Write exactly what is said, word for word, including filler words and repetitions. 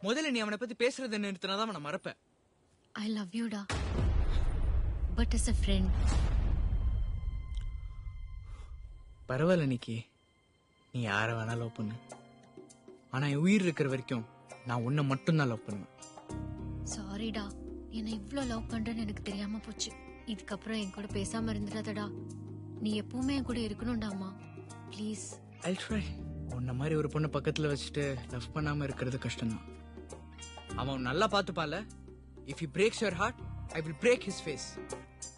முதல்ல நீ அவனை பத்தி பேசுறத நிறுத்தினாதான் அவனை மறப்ப. I love you டா. But as a friend. பரவாயில்ல நிக்கி, நீ யார வேணா லவ் பண்ணு. ஆனா என் உயிர் இருக்கிற வரைக்கும் நான் உன்னை மட்டும்தான் லவ் பண்ணுவேன். சாரிடா, என்னை இவ்ளோ லவ் பண்றேன்னு எனக்கு தெரியாம போச்சு. இதுக்கப்புறம் என் கூட பேசாம இருந்துடாதடா. நீ எப்பவுமே என் கூட இருக்கணும்டாமா, ப்ளீஸ். I'll try. உன்ன மாதிரி ஒரு பொண்ணு பக்கத்துல வச்சுட்டு லவ் பண்ணாம இருக்கிறது கஷ்டம்தான். அவன் நல்லா பாத்துப்பால. If he breaks your heart, I will break his face.